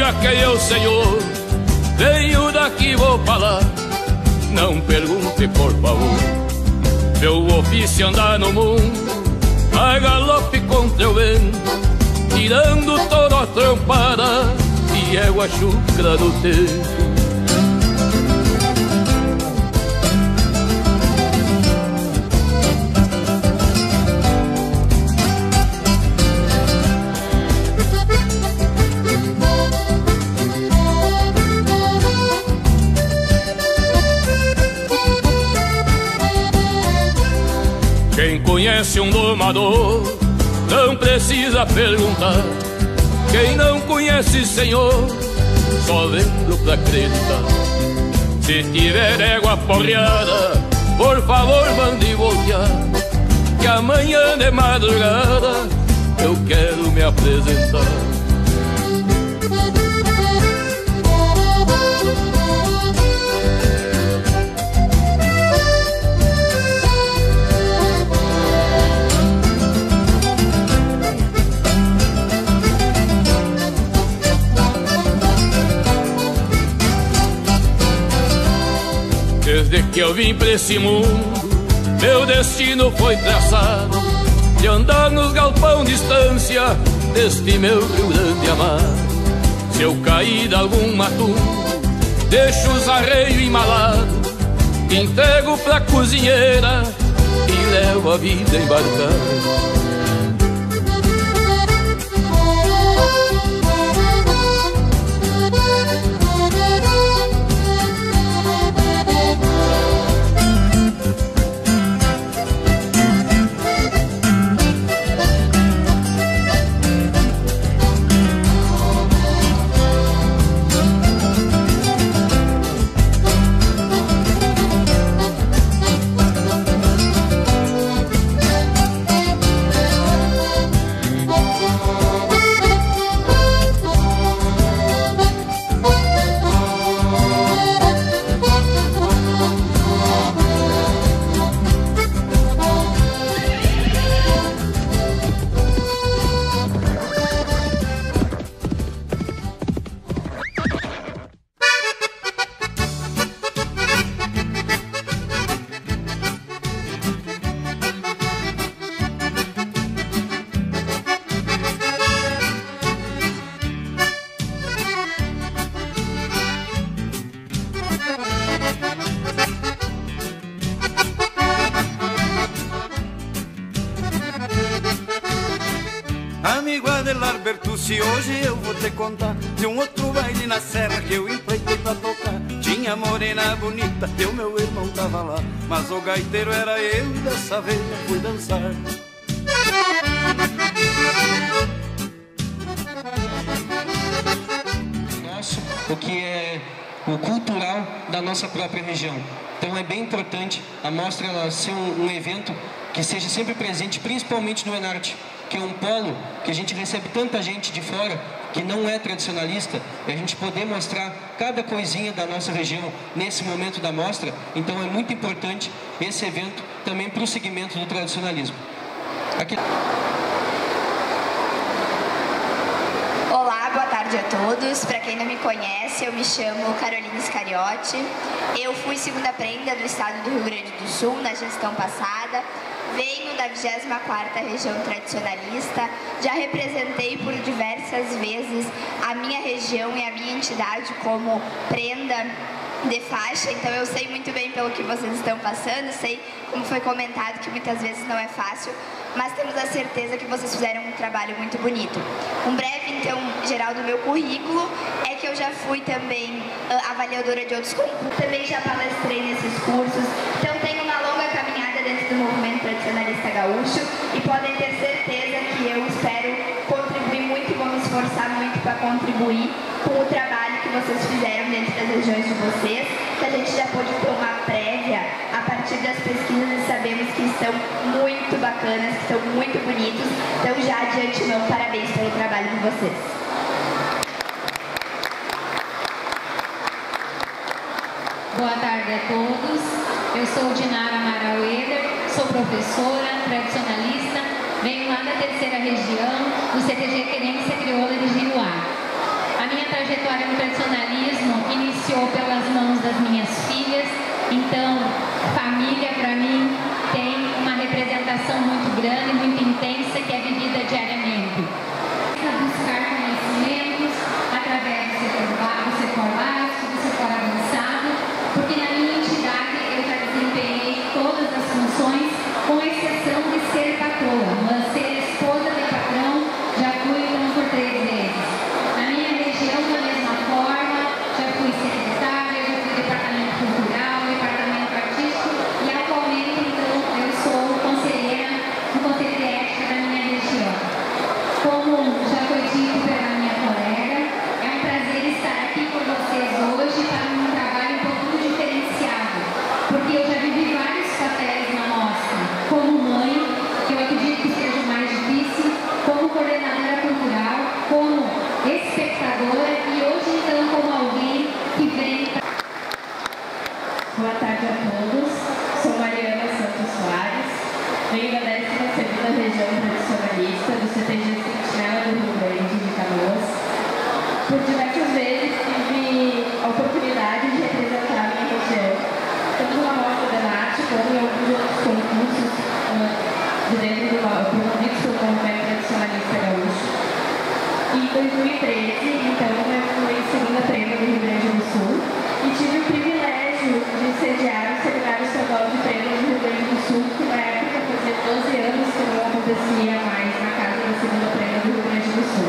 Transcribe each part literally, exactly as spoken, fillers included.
veja quem eu, Senhor, venho daqui, vou falar. Não pergunte, por favor. Meu ofício andar no mundo a galope contra o vento, tirando toda a trampada e égua chucra do tempo. Quem conhece um domador não precisa perguntar. Quem não conhece, Senhor, só vendo pra acreditar. Se tiver égua porreada, por favor mande voltear, que amanhã de madrugada eu quero me apresentar. Desde que eu vim pra esse mundo, meu destino foi traçado de andar nos galpão de estância deste meu Rio Grande amado. Se eu cair de algum matuto, deixo os arreios embalados, entrego pra cozinheira e levo a vida embarcada. Amigo Adelar Bertucci, hoje eu vou te contar de um outro baile na serra que eu empleitei pra tocar. Tinha morena bonita e o meu irmão tava lá, mas o gaiteiro era eu e dessa vez eu fui dançar. Nosso, o que é o cultural da nossa própria região. Então é bem importante a mostra ela ser um, um evento que seja sempre presente, principalmente no Enarte, que é um polo que a gente recebe tanta gente de fora que não é tradicionalista, e a gente poder mostrar cada coisinha da nossa região nesse momento da mostra. Então é muito importante esse evento também para o segmento do tradicionalismo. Aqui... Olá, boa tarde a todos. Para quem não me conhece, eu me chamo Carolina Iscariote. Eu fui segunda prenda do estado do Rio Grande do Sul na gestão passada. Venho da vigésima quarta região tradicionalista, já representei por diversas vezes a minha região e a minha entidade como prenda de faixa, então eu sei muito bem pelo que vocês estão passando, sei, como foi comentado, que muitas vezes não é fácil, mas temos a certeza que vocês fizeram um trabalho muito bonito. Um breve, então, geral do meu currículo é que eu já fui também uh, avaliadora de outros concursos, também já palestrei nesses cursos, então tenho uma longa caminhada dentro do movimento tradicionalista gaúcho e podem ter certeza que eu espero contribuir muito e vou me esforçar muito para contribuir com o trabalho que vocês fizeram dentro das regiões de vocês, que a gente já pôde ter uma prévia a partir das pesquisas e sabemos que estão muito bacanas, que estão muito bonitos. Então já de antemão, parabéns pelo trabalho de vocês. Boa tarde a todos. Eu sou Dinara Amaral Eder, sou professora, tradicionalista, venho lá da terceira região, do C T G Querência Crioula de Giruá. A A minha trajetória no tradicionalismo iniciou pelas mãos das minhas filhas, então família para mim tem uma representação muito grande, muito intensa, que é vivida diariamente. Buscar conhecimentos através do setor, do setor básico, do setor avançado, porque na minha entidade eu já desempenhei todas as funções, com exceção de ser patroa, mas ser esposa de patrão já fui então por três vezes. Na minha região, da mesma forma, já fui secretária, já fui departamento cultural, departamento artístico e atualmente então eu sou conselheira no Conselho de Ética da minha região. Como já foi dito pela minha colega, é um prazer estar aqui com vocês hoje para um trabalho um pouco diferenciado, porque eu já vivi vários papéis na mostra, como mãe, que eu acredito que seja o mais difícil, como coordenadora cultural, como espectadora e hoje então como alguém que vem. Boa tarde a todos, sou Mariana Santos Soares, venho da décima segunda região tradicionalista do C T G Sentinela do Rio Grande de Canoas. Por diversas vezes tive a oportunidade de representar a minha região, tanto na mostra da Nath como em alguns outros concursos uh, de dentro do promovidos pelo movimento tradicionalista gaúcho. E em dois mil e treze, então, eu fui segunda prêmio do Rio Grande do Sul e tive o privilégio de sediar o Seminário Estadual de Prêmios do Rio Grande do Sul, que na época fazia doze anos que não acontecia mais na casa da segunda prêmio do Rio Grande do Sul.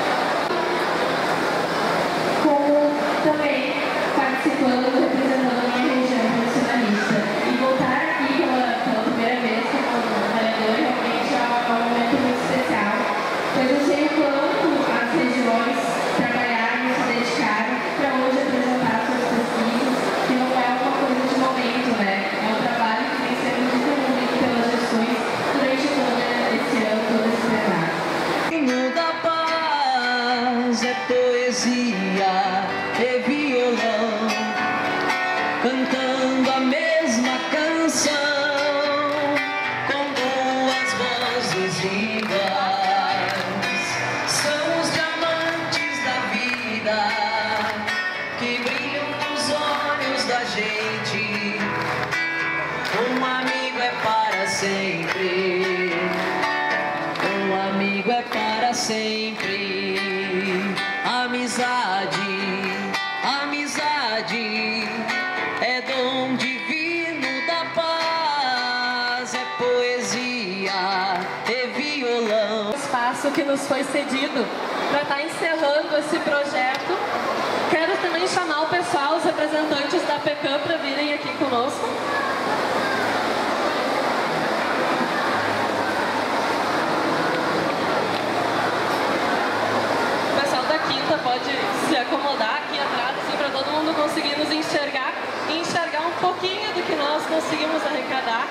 Como também participando, representando a minha região tradicionalista. E voltar aqui pela, pela primeira vez como vereadora realmente é um momento muito especial, pois eu sei o quanto as regiões trabalharam e se dedicaram para hoje apresentar suas pesquisas, que não é uma coisa de momento, né? É um trabalho que vem sendo desenvolvido pelas gestões durante todo esse ano, todo esse plenário. O da paz é poesia, é violão, cantando a mesma canção, com duas vozes iguais. São os diamantes da vida que brilham nos olhos da gente. Um amigo é para sempre, um amigo é para sempre. Amizade, amizade é dom divino da paz, é poesia, é violão. O espaço que nos foi cedido para estar encerrando esse projeto. Quero também chamar o pessoal, os representantes da P E C A M, para virem aqui conosco. O pessoal da quinta pode se acomodar aqui atrás, assim, para todo mundo conseguir nos enxergar e enxergar um pouquinho do que nós conseguimos arrecadar.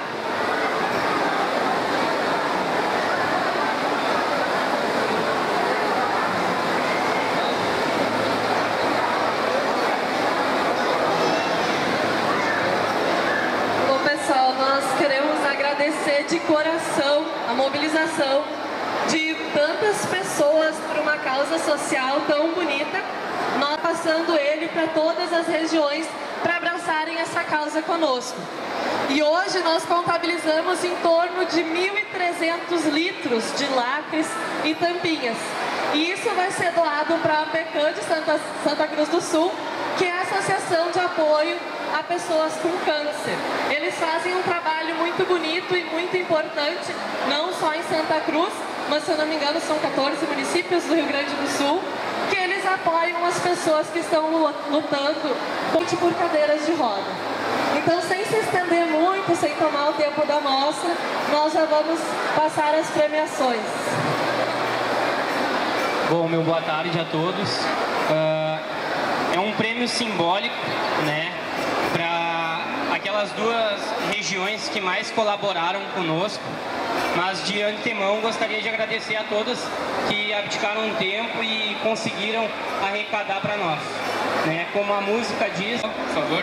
Bom, pessoal, nós queremos agradecer de coração a mobilização de tantas pessoas por uma causa social tão bonita, nós passando ele para todas as regiões para abraçarem essa causa conosco. E hoje nós contabilizamos em torno de mil e trezentos litros de lacres e tampinhas. E isso vai ser doado para a P E C A M de Santa, Santa Cruz do Sul, que é a Associação de Apoio a Pessoas com Câncer. Eles fazem um trabalho muito bonito e muito importante, não só em Santa Cruz, mas se eu não me engano são quatorze municípios do Rio Grande do Sul, que eles apoiam as pessoas que estão lutando por cadeiras de roda. Então, sem se estender muito, sem tomar o tempo da mostra, nós já vamos passar as premiações. Bom, meu boa tarde a todos. Uh, é um prêmio simbólico, né, para aquelas duas regiões que mais colaboraram conosco, mas de antemão gostaria de agradecer a todas que abdicaram um tempo e conseguiram arrecadar para nós, né? Como a música diz, por favor,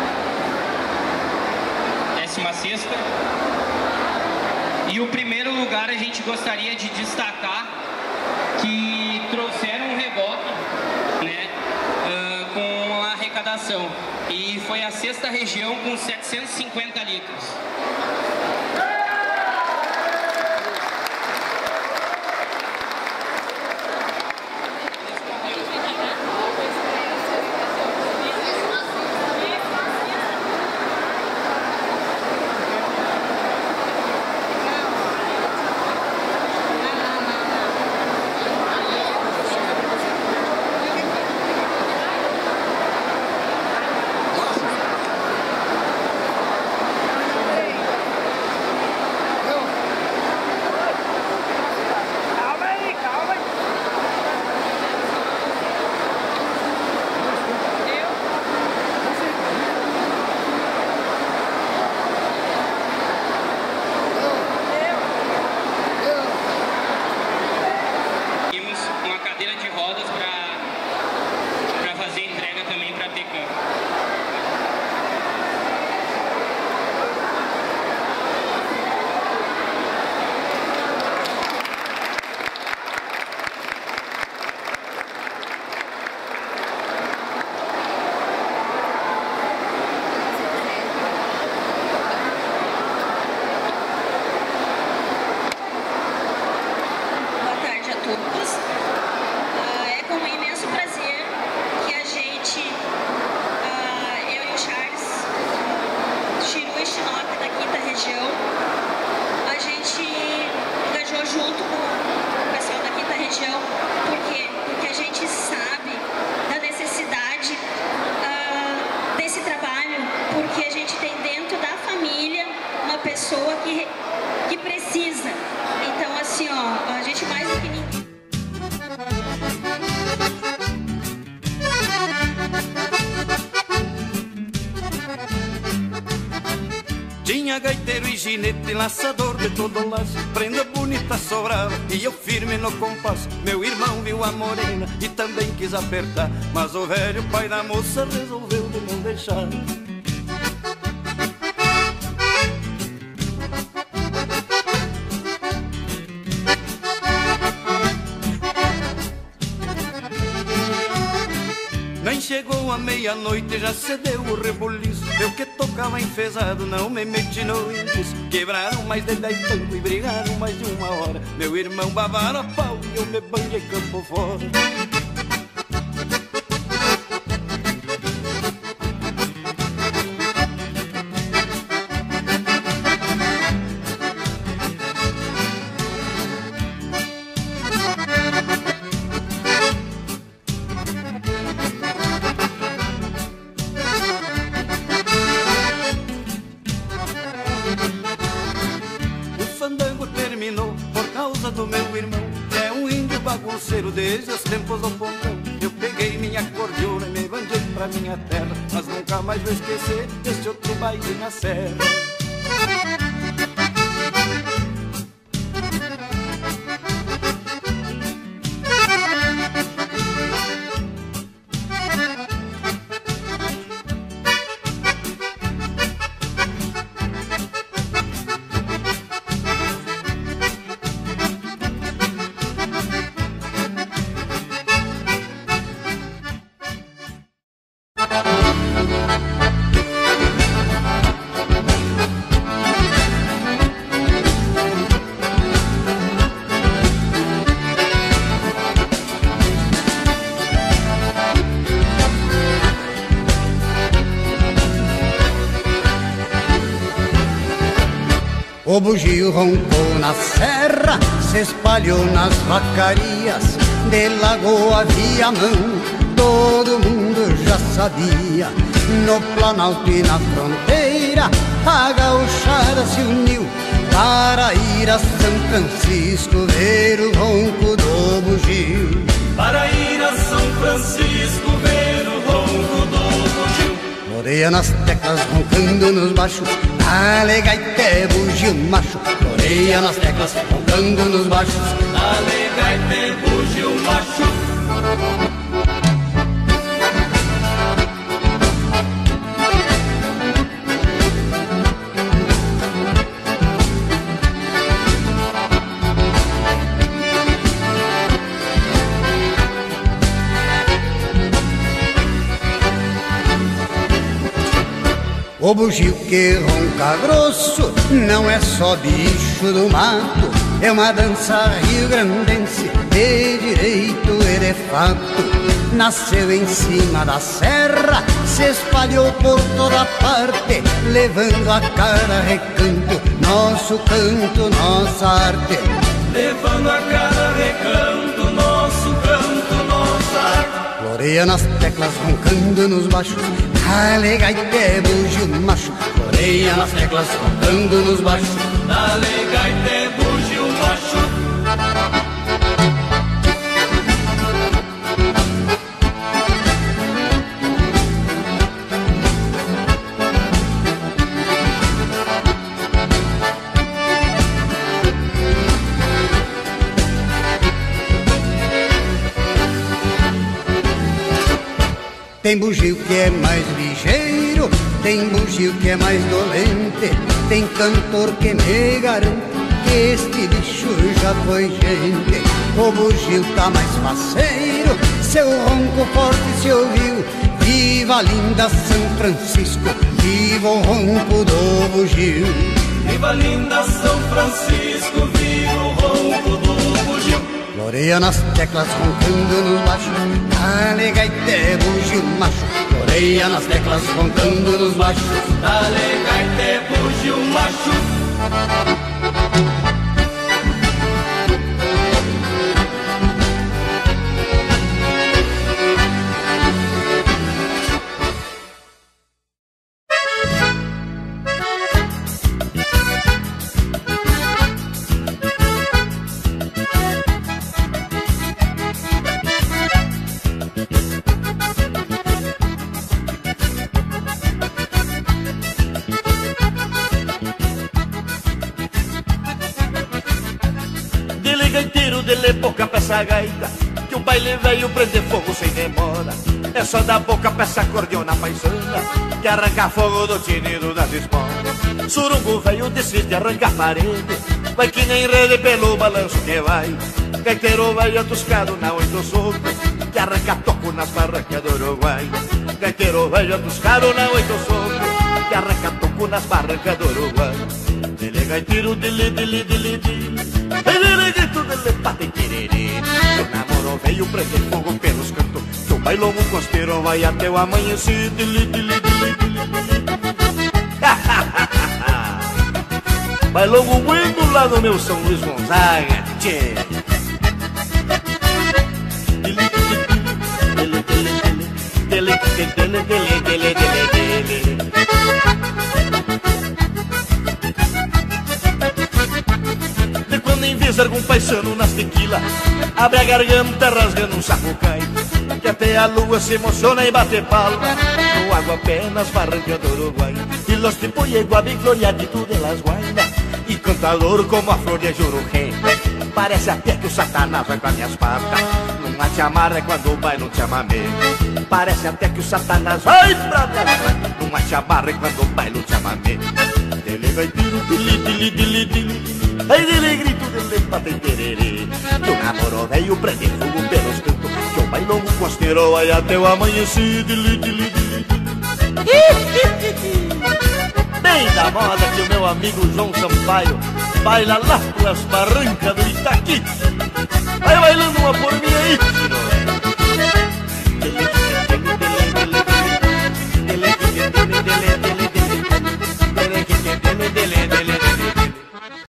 décima sexta. E o primeiro lugar a gente gostaria de destacar que trouxeram um reboque, colaboração. E foi a sexta região com setecentos e cinquenta litros. pessoa que, que precisa. Então, assim, ó, a gente mais do que ninguém. Tinha gaiteiro e ginete, laçador de todo laço, prenda bonita sobrava e eu firme no compasso. Meu irmão viu a morena e também quis apertar, mas o velho pai da moça resolveu de não deixar. Nem chegou a meia-noite, já cedeu o rebuliço. Eu que tocava enfesado, não me meti no indício. Quebraram mais de dez tangos e brigaram mais de uma hora. Meu irmão bavara pau e eu me banhei campo fora. Desde os tempos do pontão, eu peguei minha cordiona e me bandei pra minha terra, mas nunca mais vou esquecer deste outro baile na serra. O bugio roncou na serra, se espalhou nas vacarias, de Lagoa Viamão, todo mundo já sabia. No Planalto e na fronteira, a gauchada se uniu para ir a São Francisco ver o ronco do bugio. Para ir a São Francisco ver o ronco do bugio. Floreia nas teclas roncando nos baixos, dale gaité bugio macho. Floreia nas teclas roncando nos baixos, dale gaité bugio macho. O bugio que ronca grosso não é só bicho do mato, é uma dança rio-grandense de direito e de fato. Nasceu em cima da serra, se espalhou por toda parte, levando a cada recanto nosso canto, nossa arte. Levando a cada recanto nosso canto, nossa arte. Floreia nas teclas, roncando nos baixos, dale gaita é bugio macho. Floreia nas teclas, roncando nos baixos, dale gaita é bugio macho. Tem bugio que é mais ligeiro, tem bugio que é mais dolente, tem cantor que me garante que este bicho já foi gente. O bugio tá mais faceiro, seu ronco forte se ouviu. Viva a linda São Francisco, viva o ronco do bugio. Viva a linda São Francisco, viva o ronco do bugio. Floreia nas teclas, roncando nos baixos, dale gaita é bugio macho. Floreia nas teclas, roncando nos baixos, dale gaita é bugio macho. Boca pra essa gaita, que o baile veio prender fogo sem demora. É só dar boca pra essa cordiona paisana, que arranca fogo do tinido das esporas. Surungo veio decide arrancar parede, vai que nem rede pelo balanço que vai. Gaiteiro veio atuscado na oito socos, que arranca toco nas barrancas do Uruguai. Gaiteiro veio atuscado na oito socos, que arranca toco nas barrancas do Uruguai. Dele gaiteiro, dele, dele, dele, dele, dele grito, dele pata e tererê. Meu namoro veio prender fogo pelos cantos, que o bailongo costeiro vai até o amanhecer. Dele, dele, dele, dele, dele. Bailongo bueno lá no meu São Luís Gonzaga, tchê. Dele, dele, dele, dele, dele, dele, dele, dele, dele. Algum paisano nas tequila, abre a garganta rasgando um saco cai, que até a lua se emociona e bate palma no água pé nas barrancas do Uruguai. E los tipo igual bem floreadito de las guainas, e cantador como a flor de Jurujé. Parece até que o Satanás vai com as minhas patas, numa te amarra quando vai no chamamé. Parece até que o Satanás vai pra trás, numa te amarra quando vai no chamamé. Dele vai tiro, dili, dili, dili, dili. Aí dele grito, dele pata e tererê. Que o namoro veio prender fogo pelos cantos, que o bailongo costeiro vai até o amanhecer. Dili, dili, dili, dili. Bem da moda que o meu amigo João Sampaio baila lá pelas barrancas do Itaqui. Vai bailando uma por mim aí, senhor.